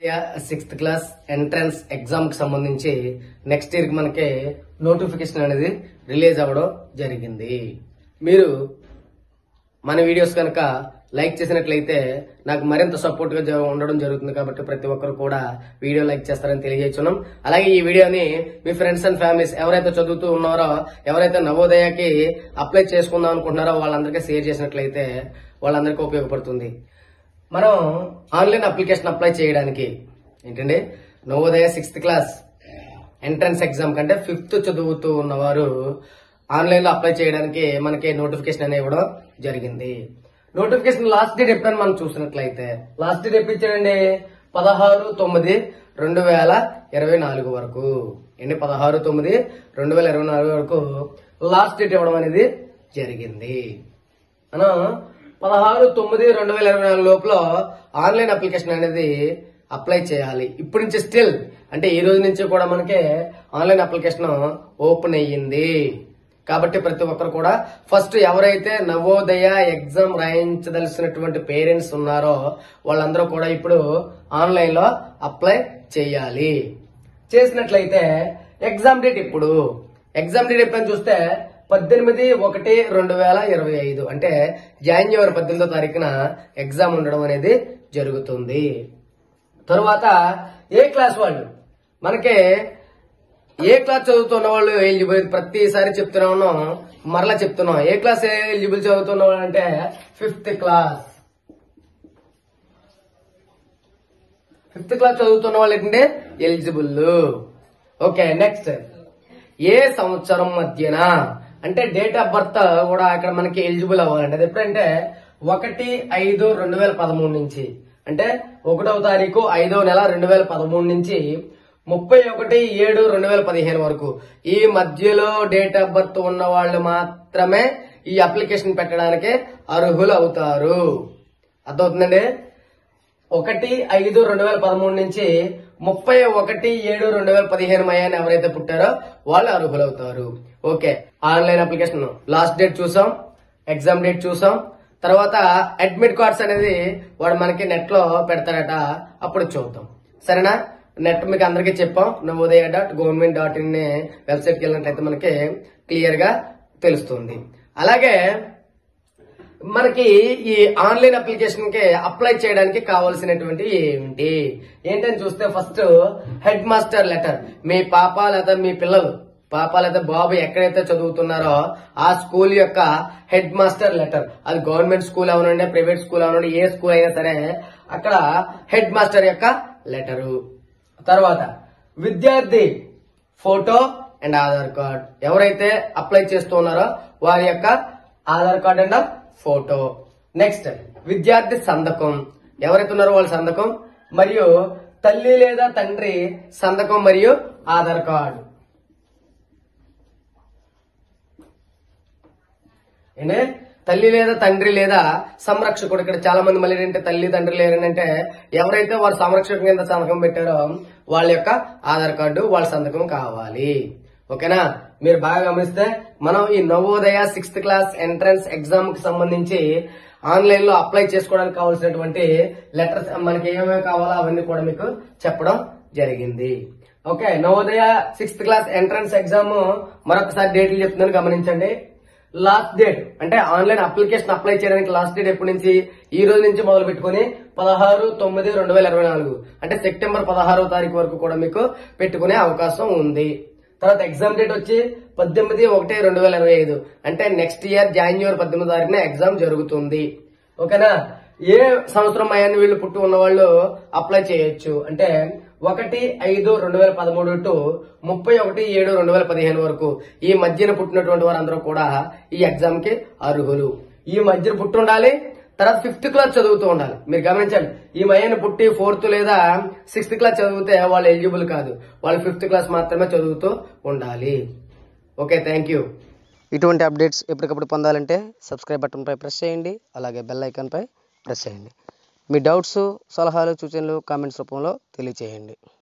Sixth class entrance exam కి సంబంధించి next year కి మనకి నోటిఫికేషన్ అనేది రిలీజ్ అవ్వడం జరిగింది. మీరు మన వీడియోస్ కనుక లైక్ చేసినట్లయితే నాకు మరింత సపోర్ట్ గా ఉండడం జరుగుతుంది. కాబట్టి ప్రతి ఒక్కరు కూడా వీడియో లైక్ చేస్తారని తెలియజేస్తున్నాం. అలాగే ఈ వీడియోని మీ ఫ్రెండ్స్ అండ్ ఫ్యామిలీస్ ఎవరైతే చదువుతూ ఉన్నారో, ఎవరైతే నవోదయకి అప్లై చేసుకుందాం అనుకుంటున్నారో వాళ్ళందరికీ షేర్ చేసినట్లయితే వాళ్ళందరికీ ఉపయోగపడుతుంది. మనం ఆన్లైన్ అప్లికేషన్ అప్లై చేయడానికి ఏంటంటే Navodaya sixth class entrance exam కంటే ఫిఫ్త్ చదువుతూ ఉన్నవారు ఆన్లైన్ లో అప్లై చేయడానికి మనకి నోటిఫికేషన్ అనేది ఇవ్వడం జరిగింది. నోటిఫికేషన్ లాస్ట్ డేట్ ఎప్పుడని మనం చూసినట్లయితే లాస్ట్ డేట్ ఎప్పుడు ఇచ్చాడండి? 16/9/2024 వరకు. 16/9/2024 వరకు లాస్ట్ డేట్ ఇవ్వడం అనేది జరిగింది. మనం 16/9/2024 లోపల ఆన్లైన్ అప్లికేషన్ అనేది అప్లై చేయాలి. ఇప్పటి నుంచి స్టిల్ అంటే ఈ రోజు నుంచి కూడా మనకి ఆన్లైన్ అప్లికేషన్ ఓపెన్ అయ్యింది. కాబట్టి ప్రతి ఒక్కరు కూడా ఫస్ట్ ఎవరైతే నవోదయ ఎగ్జామ్ రాయించదలసినటువంటి పేరెంట్స్ ఉన్నారో వాళ్ళందరూ కూడా ఇప్పుడు ఆన్లైన్ లో అప్లై చేయాలి. చేసినట్లయితే ఎగ్జామ్ డేట్ ఇప్పుడు ఎప్పుడని చూస్తే 18/1/2025 అంటే జనవరి 18వ తారీఖున ఎగ్జామ్ ఉండడం అనేది జరుగుతుంది. తరువాత ఏ క్లాస్ వాళ్ళు మనకి ఏ క్లాస్ చదువుతున్న వాళ్ళు ఎలిజిబుల్ ప్రతిసారి చెప్తూనే ఉన్నాం, మరలా చెప్తున్నాం. ఏ క్లాస్ ఎలిజిబుల్ చదువుతున్న వాళ్ళు అంటే ఫిఫ్త్ క్లాస్ చదువుతున్న వాళ్ళు ఏంటంటే ఎలిజిబుల్. ఓకే, నెక్స్ట్ ఏ సంవత్సరం మధ్యన అంటే డేట్ ఆఫ్ బర్త్ కూడా ఇక్కడ మనకి ఎలిజిబుల్ అవ్వాలంటే అది ఎప్పుడంటే 1/5/2013 నుంచి అంటే 1వ తారీఖు 5వ నెల 2013 నుంచి 31/7/2015 వరకు ఈ మధ్యలో డేట్ ఆఫ్ బర్త్ ఉన్న వాళ్ళు మాత్రమే ఈ అప్లికేషన్ పెట్టడానికి అర్హులు అవుతారు. అర్థమవుతుందండి? 1/5/2013 నుంచి 31/7/2015 మయాన్ని ఎవరైతే పుట్టారో వాళ్ళు అర్హులు అవుతారు. Okay, online application last date చూసాం, ఎగ్జామ్ డేట్ చూసాం. తర్వాత అడ్మిట్ కార్డ్స్ అనేది వాడు మనకి నెట్ లో పెడతాడట, అప్పుడు చూద్దాం. సరేనా? నెట్ మీకు అందరికీ చెప్పాం. navoday.government.in వెబ్సైట్ కి వెళ్ళినట్లయితే మనకి క్లియర్ గా తెలుస్తుంది. అలాగే మనకి ఈ ఆన్లైన్ అప్లికేషన్ కి అప్లై చేయడానికి కావాల్సినటువంటి ఏంటని చూస్తే ఫస్ట్ హెడ్ మాస్టర్ లెటర్. మీ పాప లేదా మీ పిల్లలు లేదా బాబు ఎక్కడైతే చదువుతున్నారో ఆ స్కూల్ యొక్క హెడ్ మాస్టర్ లెటర్, అది గవర్నమెంట్ స్కూల్ అవనండి, ప్రైవేట్ స్కూల్ అవనండి, ఏ స్కూల్ అయినా సరే అక్కడ హెడ్ మాస్టర్ యొక్క లెటరు. తర్వాత విద్యార్థి ఫోటో అండ్ ఆధార్ కార్డ్. ఎవరైతే అప్లై చేస్తున్నారో వారి యొక్క Aadhaar card and photo. Next విద్యార్థి సంతకం, ఎవరైతే ఉన్నారో వాళ్ళ సంతకం, మరియు తల్లి లేదా తండ్రి సంతకం మరియు ఆధార్ కార్డు. తల్లి లేదా తండ్రి లేదా సంరక్షకుడు. ఇక్కడ చాలా మంది మళ్ళీ ఏంటంటే తల్లి తండ్రి లేరంటే ఎవరైతే వారు సంరక్షకుల కింద సంతకం పెట్టారో వాళ్ళ యొక్క ఆధార్ కార్డు, వాళ్ళ సంతకం కావాలి. ఓకేనా? మీరు బాగా గమనిస్తే మనం ఈ Navodaya sixth class entrance exam కి సంబంధించి ఆన్లైన్ లో అప్లై చేసుకోవడానికి కావాల్సినటువంటి లెటర్స్ మనకి ఏమేమి కావాలో అవన్నీ కూడా మీకు చెప్పడం జరిగింది. Okay, Navodaya sixth class entrance exam మరొకసారి డేట్లు చెప్తున్నాను, గమనించండి. లాస్ట్ డేట్ అంటే ఆన్లైన్ అప్లికేషన్ అప్లై చేయడానికి లాస్ట్ డేట్ ఎప్పటి నుంచి? ఈ రోజు నుంచి మొదలు పెట్టుకుని 16/9/2024 అంటే సెప్టెంబర్ 16వ తారీఖు వరకు కూడా మీకు పెట్టుకునే అవకాశం ఉంది. తర్వాత ఎగ్జామ్ డేట్ వచ్చి 18/1/2025 అంటే నెక్స్ట్ ఇయర్ జనవరి 18వ తారీఖున ఎగ్జామ్ జరుగుతుంది. ఓకేనా? ఏ సంవత్సరం అయ్యాన్ని వీళ్ళు పుట్టి ఉన్న వాళ్ళు అప్లై చేయొచ్చు అంటే 1/5/2013 టు 31/7/2015 వరకు ఈ మధ్యన పుట్టినటువంటి వారందరూ కూడా ఈ ఎగ్జామ్ కి అర్హులు. ఈ మధ్యన పుట్టి ఉండాలి, తర్వాత ఫిఫ్త్ క్లాస్ చదువుతూ ఉండాలి. మీరు గమనించండి, ఈ మధ్యన పుట్టి 4th లేదా 6th క్లాస్ చదివితే వాళ్ళు ఎలిజిబుల్ కాదు, వాళ్ళు 5th క్లాస్ మాత్రమే చదువుతూ ఉండాలి. Okay, thank you. ఇటువంటి అప్డేట్స్ ఎప్పటికప్పుడు పొందాలంటే సబ్స్క్రైబ్ బటన్ పై ప్రెస్ చేయండి, అలాగే బెల్ ఐకాన్ పై ప్రెస్ చేయండి. మీ డౌట్స్, సలహాలు, సూచనలు కామెంట్స్ రూపంలో తెలియచేయండి.